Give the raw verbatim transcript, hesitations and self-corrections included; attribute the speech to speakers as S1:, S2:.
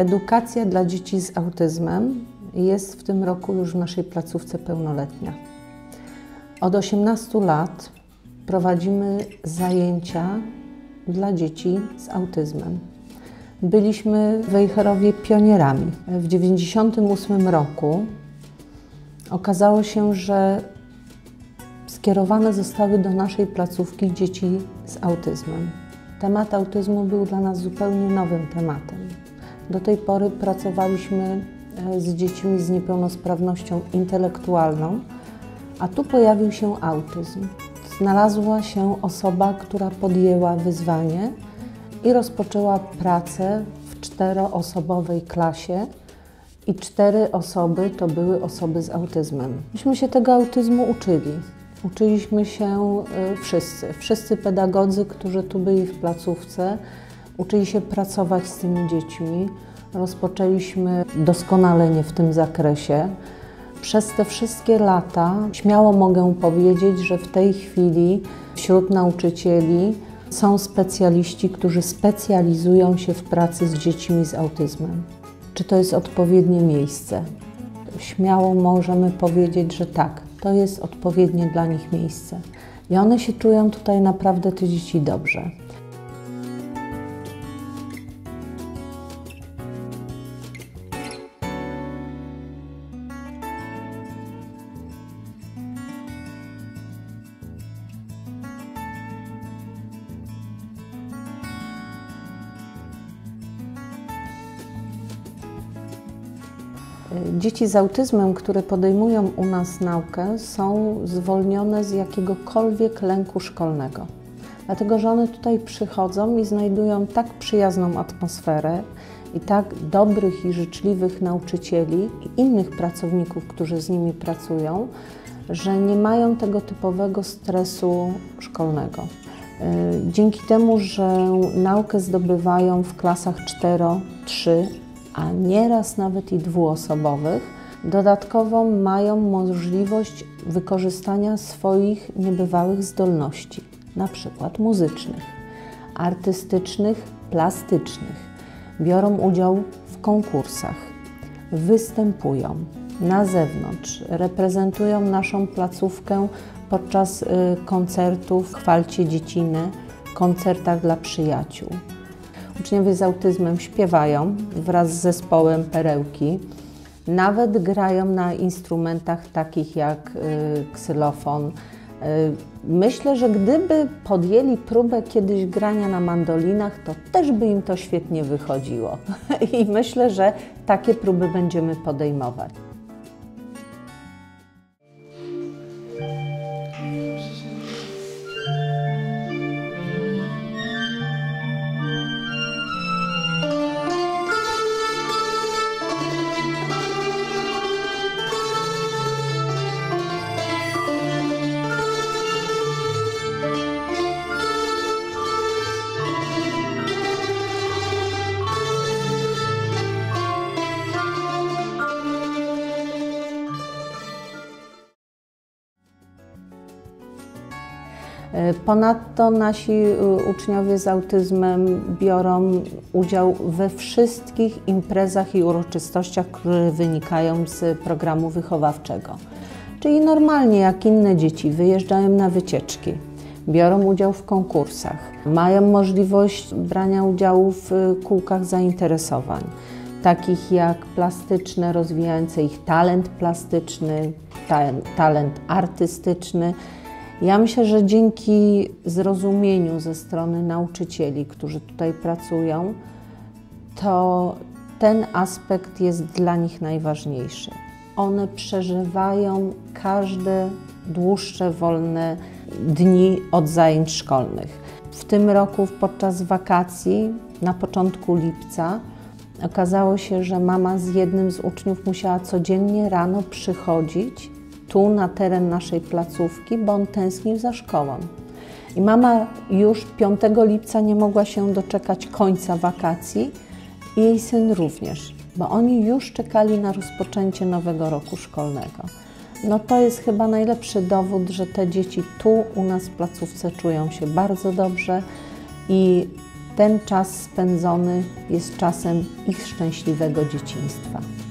S1: Edukacja dla dzieci z autyzmem jest w tym roku już w naszej placówce pełnoletnia. Od osiemnastu lat prowadzimy zajęcia dla dzieci z autyzmem. Byliśmy w Wejherowie pionierami. W tysiąc dziewięćset dziewięćdziesiątym ósmym roku okazało się, że skierowane zostały do naszej placówki dzieci z autyzmem. Temat autyzmu był dla nas zupełnie nowym tematem. Do tej pory pracowaliśmy z dziećmi z niepełnosprawnością intelektualną, a tu pojawił się autyzm. Znalazła się osoba, która podjęła wyzwanie i rozpoczęła pracę w czteroosobowej klasie i cztery osoby to były osoby z autyzmem. Myśmy się tego autyzmu uczyli. Uczyliśmy się wszyscy, wszyscy pedagodzy, którzy tu byli w placówce, uczyli się pracować z tymi dziećmi. Rozpoczęliśmy doskonalenie w tym zakresie. Przez te wszystkie lata śmiało mogę powiedzieć, że w tej chwili wśród nauczycieli są specjaliści, którzy specjalizują się w pracy z dziećmi z autyzmem. Czy to jest odpowiednie miejsce? Śmiało możemy powiedzieć, że tak, to jest odpowiednie dla nich miejsce. I one się czują tutaj naprawdę, te dzieci, dobrze. Dzieci z autyzmem, które podejmują u nas naukę, są zwolnione z jakiegokolwiek lęku szkolnego. Dlatego, że one tutaj przychodzą i znajdują tak przyjazną atmosferę i tak dobrych i życzliwych nauczycieli i innych pracowników, którzy z nimi pracują, że nie mają tego typowego stresu szkolnego. Dzięki temu, że naukę zdobywają w klasach cztero, trzy, a nieraz nawet i dwuosobowych, dodatkowo mają możliwość wykorzystania swoich niebywałych zdolności, na przykład muzycznych, artystycznych, plastycznych. Biorą udział w konkursach, występują na zewnątrz, reprezentują naszą placówkę podczas koncertów Chwalcie Dziecinę, koncertach dla przyjaciół. Uczniowie z autyzmem śpiewają wraz z zespołem Perełki, nawet grają na instrumentach takich jak ksylofon. Myślę, że gdyby podjęli próbę kiedyś grania na mandolinach, to też by im to świetnie wychodziło. I myślę, że takie próby będziemy podejmować. Ponadto nasi uczniowie z autyzmem biorą udział we wszystkich imprezach i uroczystościach, które wynikają z programu wychowawczego. Czyli normalnie jak inne dzieci wyjeżdżają na wycieczki, biorą udział w konkursach, mają możliwość brania udziału w kółkach zainteresowań, takich jak plastyczne, rozwijające ich talent plastyczny, talent artystyczny. Ja myślę, że dzięki zrozumieniu ze strony nauczycieli, którzy tutaj pracują, to ten aspekt jest dla nich najważniejszy. One przeżywają każde dłuższe, wolne dni od zajęć szkolnych. W tym roku podczas wakacji, na początku lipca, okazało się, że mama z jednym z uczniów musiała codziennie rano przychodzić tu na teren naszej placówki, bo on tęsknił za szkołą. I mama już piątego lipca nie mogła się doczekać końca wakacji i jej syn również, bo oni już czekali na rozpoczęcie nowego roku szkolnego. No to jest chyba najlepszy dowód, że te dzieci tu u nas w placówce czują się bardzo dobrze i ten czas spędzony jest czasem ich szczęśliwego dzieciństwa.